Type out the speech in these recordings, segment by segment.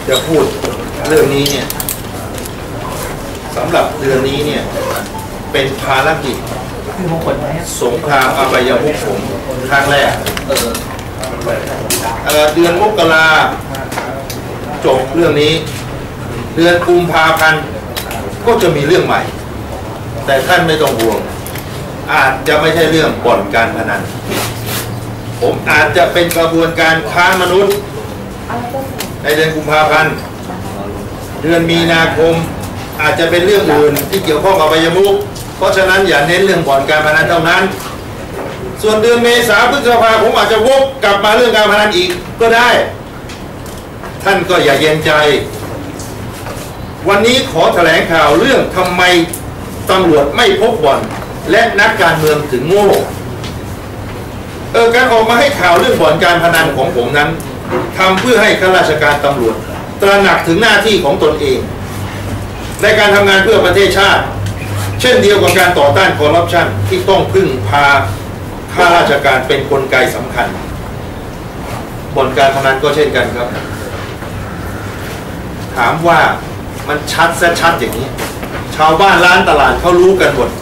จะพูดเรื่องนี้เนี่ยสำหรับเดือนนี้เนี่ยเป็นภารกิจสงครามอบายมุขผมครั้งแรกเดือนมกราจบเรื่องนี้เดือนกุมภาพันธ์ก็จะมีเรื่องใหม่แต่ท่านไม่ต้องห่วงอาจจะไม่ใช่เรื่องบ่อนการพนันผมอาจจะเป็นกระบวนการค้ามนุษย์ในเดือนกุมภาพันธ์เดือนมีนาคมอาจจะเป็นเรื่องอื่นที่เกี่ยวข้องกับอบายมุขเพราะฉะนั้นอย่าเน้นเรื่องบ่อนการพนันเท่านั้นส่วนเดือนเมษาพฤษภาผมอาจจะวกกลับมาเรื่องการพนันอีกก็ได้ท่านก็อย่าเย็นใจวันนี้ขอแถลงข่าวเรื่องทำไมตำรวจไม่พบบ่อนและนักการเมืองถึงโง่การออกมาให้ข่าวเรื่องบ่อนการพนันของผมนั้นทำเพื่อให้ข้าราชการตำรวจตระหนักถึงหน้าที่ของตนเองในการทำงานเพื่อประเทศชาติเช่นเดียวกับการต่อต้านคอร์รัปชันที่ต้องพึ่งพาข้าราชการเป็นกลไกสำคัญบ่อนการพนันก็เช่นกันครับถามว่ามันชัดอย่างนี้ชาวบ้านร้านตลาดเขารู้กันหมด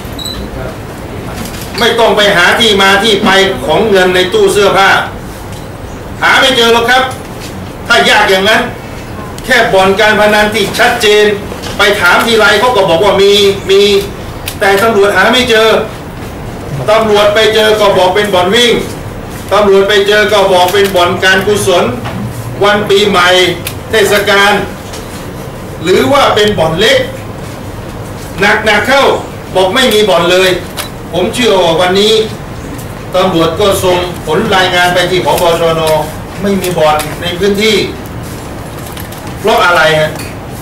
ไม่ต้องไปหาที่มาที่ไปของเงินในตู้เสื้อผ้าหาไม่เจอหรอกครับถ้ายากอย่างนั้นแค่บ่อนการพนันที่ชัดเจนไปถามทีไรเขาก็บอกว่ามีแต่ตำรวจหาไม่เจอตำรวจไปเจอก็บอกเป็นบ่อนวิ่งตำรวจไปเจอก็บอกเป็นบ่อนการกุศลวันปีใหม่เทศกาลหรือว่าเป็นบ่อนเล็กหนักเข้าบอกไม่มีบ่อนเลยผมเชื่อว่าวันนี้ตำรวจก็ส่งผลรายงานไปที่ผบ.ชน.ไม่มีบ่อนในพื้นที่เพราะอะไรฮะ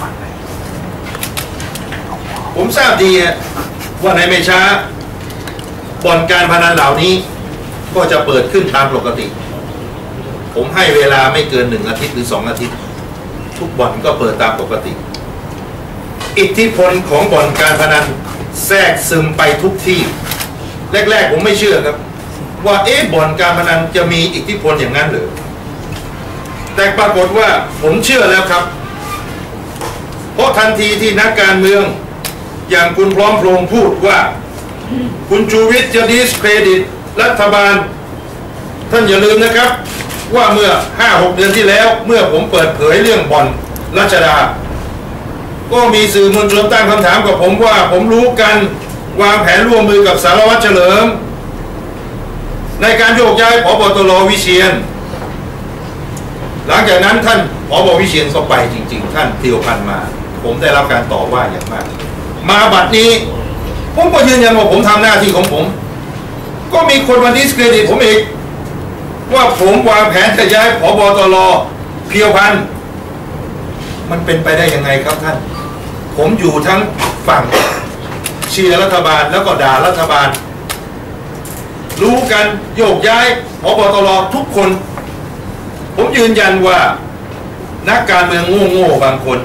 ผมทราบดีว่าในไม่ช้าบ่อนการพนันเหล่านี้ก็จะเปิดขึ้นตามปกติผมให้เวลาไม่เกิน1 อาทิตย์หรือ2 อาทิตย์ทุกบ่อนก็เปิดตามปกติอิทธิพลของบ่อนการพนันแทรกซึมไปทุกที่แรกๆผมไม่เชื่อครับว่าบ่อนการพนันจะมีอิทธิพลอย่างนั้นหรือแต่ปรากฏว่าผมเชื่อแล้วครับเพราะทันทีที่นักการเมืองอย่างคุณพร้อมพงษ์พูดว่าคุณชูวิทย์จะดิสเครดิตรัฐบาลท่านอย่าลืมนะครับว่าเมื่อ 5-6 เดือนที่แล้วเมื่อผมเปิดเผยเรื่องบ่อนรัชดาก็มีสื่อมวลชนตั้งคำถามกับผมว่าผมรู้กันวางแผนร่วมมือกับสารวัตรเฉลิมในการโยกย้ายผบ.ตร.วิเชียรหลังจากนั้นท่านผบ.วิเชียรก็ไปจริงๆท่านธีรพันธ์มาผมได้รับการต่อว่าอย่างมากมาบัดนี้ผมก็ยืนยันว่าผมทำหน้าที่ของผมก็มีคนมาดิสเครดิตผมอีกว่าผมวางแผนจะย้ายผบ.ตร.เพียวพันธ์มันเป็นไปได้ยังไงครับท่านผมอยู่ทั้งฝั่งเชียร์รัฐบาลแล้วก็ด่ารัฐบาลรู้กันโยกย้ายผบ.ตร.ทุกคนผมยืนยันว่านักการเมืองโง่ๆบางคน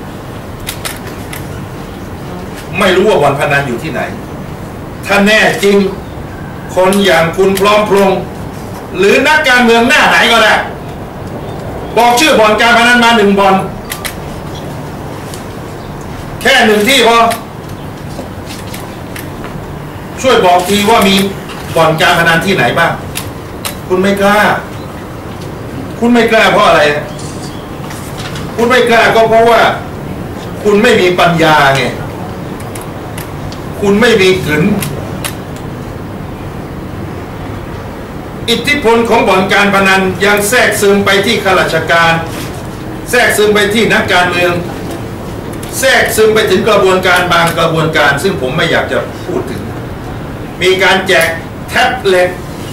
ไม่รู้ว่าบ่อนพนันอยู่ที่ไหนถ้าแน่จริงคนอย่างคุณพร้อมพงษ์หรือนักการเมืองหน้าไหนก็ได้บอกชื่อบ่อนการพนันมา1 บ่อนแค่1 ที่พอช่วยบอกทีว่ามีบ่อนการพนันที่ไหนบ้างคุณไม่กล้าเพราะอะไรคุณไม่กล้าก็เพราะว่าคุณไม่มีปัญญาไงคุณไม่มีขืนอิทธิพลของบ่อนการพนันยังแทรกซึมไปที่ข้าราชการแทรกซึมไปที่นักการเมืองแทรกซึมไปถึงกระบวนการบางกระบวนการซึ่งผมไม่อยากจะพูดถึงมีการแจกแท็บเล็ต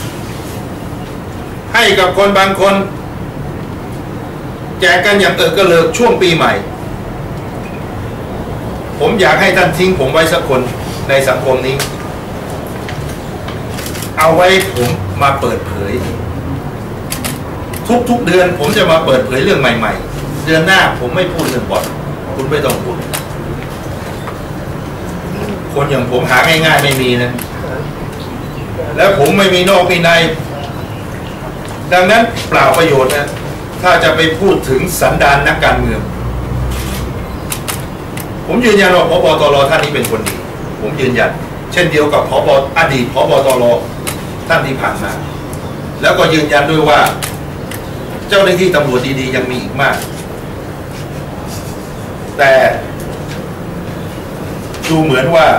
ให้กับคนบางคนแจกกันอย่างกระเลิกช่วงปีใหม่ผมอยากให้ท่านทิ้งผมไว้สักคนในสังคมนี้เอาไว้ผมมาเปิดเผยทุกเดือนผมจะมาเปิดเผยเรื่องใหม่ๆเดือนหน้าผมไม่พูดเรื่องบ่อนคุณไม่ต้องพูดคนอย่างผมหาง่ายๆไม่มีนะแล้วผมไม่มีนอกมีในดังนั้นเปล่าประโยชน์นะถ้าจะไปพูดถึงสันดานนักการเมืองผมยืนยันว่าผบ.ตร.ท่านนี้เป็นคนดีผมยืนยันเช่นเดียวกับอดีตผบ.ตร.ท่านที่ผ่านมาแล้วก็ยืนยันด้วยว่าเจ้าหน้าที่ตำรวจดีๆยังมีอีกมากแต่ดูเหมือนว่า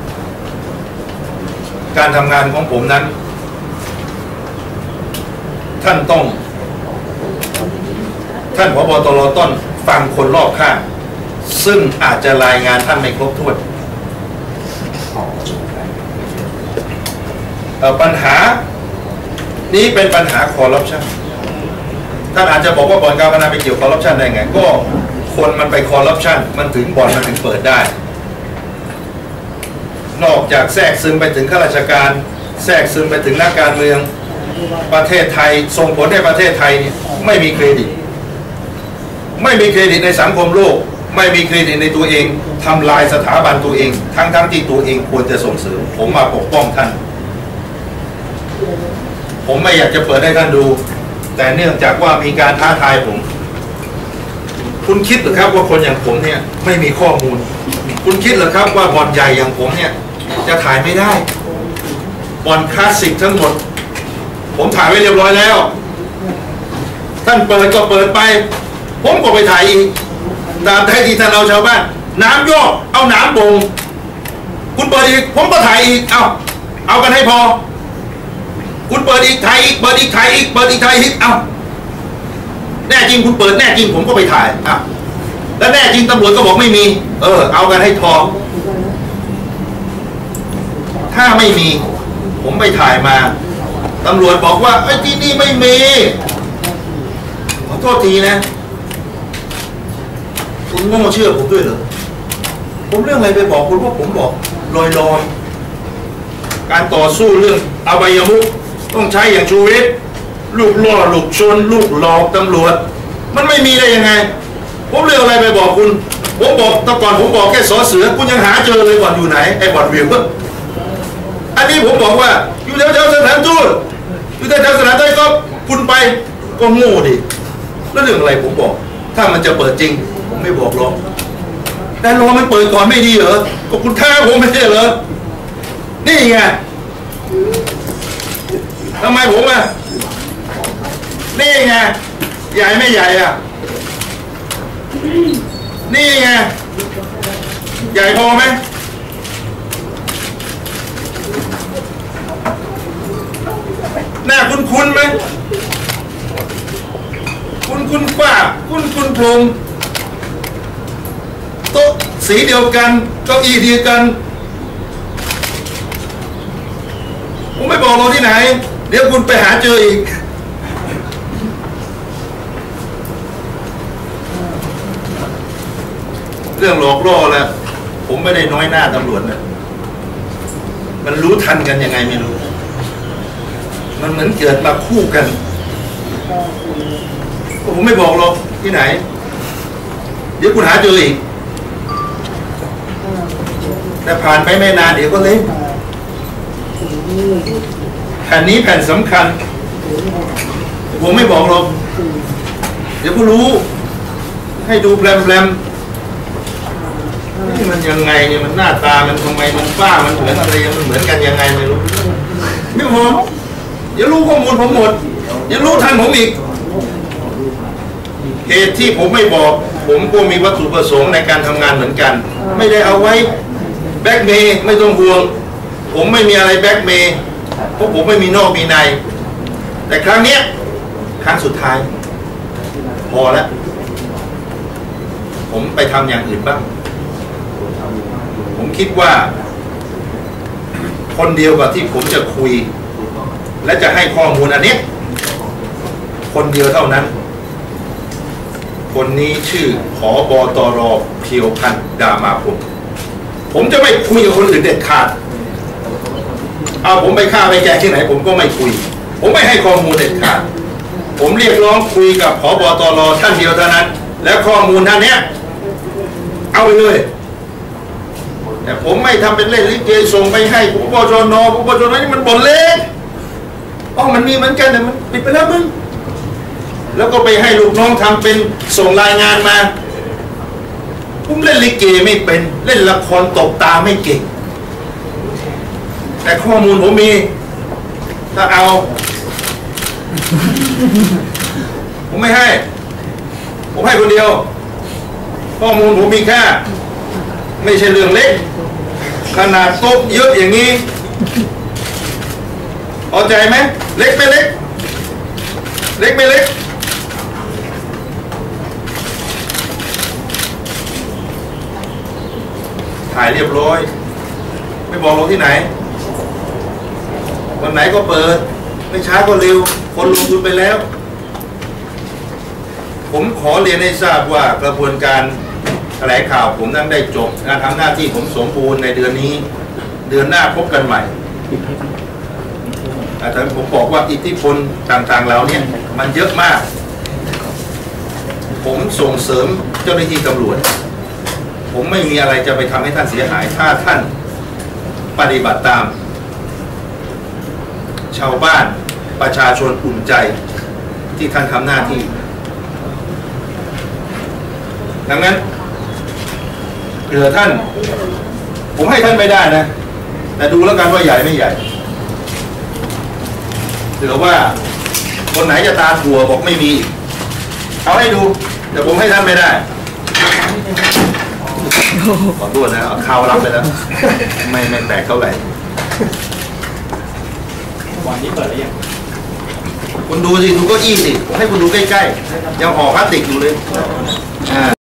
การทำงานของผมนั้นท่านผบ.ตร.ต้องฟังคนรอบข้างซึ่งอาจจะรายงานท่านไม่ครบถ้วนปัญหานี้เป็นปัญหาคอร์รัปชันท่านอาจจะบอกว่าบ่อนการพนันไปเกี่ยวคอร์รัปชันได้ไงก็คนมันไปคอร์รัปชันมันถึงบ่อนมันถึงเปิดได้นอกจากแทรกซึมไปถึงข้าราชการแทรกซึมไปถึงนักการเมืองประเทศไทยส่งผลให้ประเทศไทยเนี่ยไม่มีเครดิตในสังคมโลกไม่มีเครดิตในตัวเองทำลายสถาบันตัวเองทั้งที่ตัวเองควรจะส่งเสริมผมมาปกป้องท่านผมไม่อยากจะเปิดให้ท่านดูแต่เนื่องจากว่ามีการท้าทายผมคุณคิดหรือครับว่าคนอย่างผมเนี่ยไม่มีข้อมูลคุณคิดหรือครับว่าบ่อนใหญ่อย่างผมเนี่ยจะถ่ายไม่ได้บ่อนคลาสสิกทั้งหมดผมถ่ายไว้เรียบร้อยแล้วท่านเปิดก็เปิดไปผมก็ไปถ่ายอีกตามที่ท่านเอาชาวบ้านน้ำยอกเอาน้ำบ่งคุณเปิดอีกผมก็ถ่ายอีกเอากันให้พอคุณเปิดอีกถ่ายอีกเปิดอีกถ่ายอีกเปิดอีกถ่ายอีกแน่จริงคุณเปิดแน่จริงผมก็ไปถ่ายแล้วแน่จริงตำรวจก็บอกไม่มีเอากันให้พอถ้าไม่มีผมไปถ่ายมาตำรวจบอกว่าไอ้ที่นี่ไม่มีขอโทษทีนะคุณโง่เชื่อผมด้วยเหรอผมเรื่องอะไรไปบอกคุณว่าผมบอกลอยการต่อสู้เรื่องอบายมุขต้องใช้อย่างชูวิทย์ลูกล่อลูกชนลูกหลอกตำรวจมันไม่มีได้ยังไงผมเรื่องอะไรไปบอกคุณผมบอกตะก่อนผมบอกแค่สอเสือคุณยังหาเจอเลยบ่อนอยู่ไหนไอ้บ่อนวิวอันนี้ผมบอกว่าอยู่แถวสถานทูตอยู่แถวสถานทูตก็คุณไปก็โง่ดิแล้วเรื่องอะไรผมบอกถ้ามันจะเปิดจริงผมไม่บอกหรอกแต่รอมันเปิดก่อนไม่ดีเหรอก็คุณท้าผมไม่ใช่เหรอนี่ไงทำไมผมนี่ไงใหญ่ไม่ใหญ่นี่ไงใหญ่พอไหมหน้าคุ้นไหมคุ้นฝ้าคุ้นพรมโต๊ะสีเดียวกันเก้าอี้เดียวกันผมไม่บอกเราที่ไหนเดี๋ยวคุณไปหาเจออีกเรื่องหลอกล่อแล้วผมไม่ได้น้อยหน้าตำรวจนะมันรู้ทันกันยังไงไม่รู้มันเหมือนเกิดมาคู่กันผมไม่บอกหรอกที่ไหนเดี๋ยวคุณหาเจออีกแต่ผ่านไปไม่นานเดี๋ยวก็เล่นแผ่นนี้แผ่นสำคัญผมไม่บอกหรอกเดี๋ยวก็รู้ให้ดูแปลมนี่มันยังไงเนี่ยมันหน้าตามันทำไมมันฝ้ามันเหมือนอะไรมันเหมือนกันยังไงไม่รู้ไม่พอเดี๋ยวรู้ข้อมูลผมหมดเดี๋ยวรู้ทันผมอีกเหตุที่ผมไม่บอกผมก็มีวัตถุประสงค์ในการทำงานเหมือนกันไม่ได้เอาไว้แบล็กเมย์ไม่ต้องห่วงผมไม่มีอะไรแบล็กเมย์เพราะผมไม่มีนอกมีในแต่ครั้งเนี้ยครั้งสุดท้ายพอแล้วผมไปทำอย่างอื่นบ้างผมคิดว่าคนเดียวกับที่ผมจะคุยและจะให้ข้อมูลอันนี้คนเดียวเท่านั้นคนนี้ชื่อผบ.ตร.เพียวพันธ์ดามาพงศ์ผมจะไม่คุยกับคนอื่นเด็ดขาดเอาผมไปฆ่าไปแกะที่ไหนผมก็ไม่คุยผมไม่ให้ข้อมูลเด็ดขาดผมเรียกร้องคุยกับผบ.ตร.ท่านเดียวเท่านั้นและข้อมูลท่านเนี้ยเอาไปเลยแต่ผมไม่ทำเป็นเล่นลิเกส่งไปให้พบชน.พบชน.นี่มันบ่นเล็กมันมีเหมือนกันแต่มันปิดไปแล้วมึงแล้วก็ไปให้ลูกน้องทำเป็นส่งรายงานมาผมเล่นลิเกไม่เป็นเล่นละครตบตาไม่เก่งแต่ข้อมูลผมมีถ้าเอาผมไม่ให้ผมให้คนเดียวข้อมูลผมมีค่าไม่ใช่เรื่องเล็กขนาดโต๊ะเยอะอย่างนี้พอใจไหมเล็กไม่เล็กเล็กไม่เล็กถ่ายเรียบร้อยไม่บอกลงที่ไหนวันไหนก็เปิดไม่ช้าก็เร็วคนลงทุนไปแล้วผมขอเรียนให้ทราบว่ากระบวนการแถลงข่าวผมนั้นได้จบการทำหน้าที่ผมสมบูรณ์ในเดือนนี้เดือนหน้าพบกันใหม่แต่ผมบอกว่าอิทธิพลต่างๆแล้วเนี่ยมันเยอะมากผมส่งเสริมเจ้าหน้าที่ตำรวจผมไม่มีอะไรจะไปทำให้ท่านเสียหายถ้าท่านปฏิบัติตามชาวบ้านประชาชนอุ่นใจที่ท่านทำหน้าที่ดังนั้นเผื่อท่านผมให้ท่านไม่ได้นะแต่ดูแล้วกันว่าใหญ่ไม่ใหญ่เผื่อว่าคนไหนจะตาถั่วบอกไม่มีเอาให้ดูแต่ผมให้ท่านไม่ได้ขอโทษนะเอาข่าวรับไปแล้วไม่แตกเท่าไหร่วันนี้เปิดหรือยังคุณดูสิดูเก้าอี้สิผมให้คุณดูใกล้ๆยังห่อพลาสติกอยู่เลย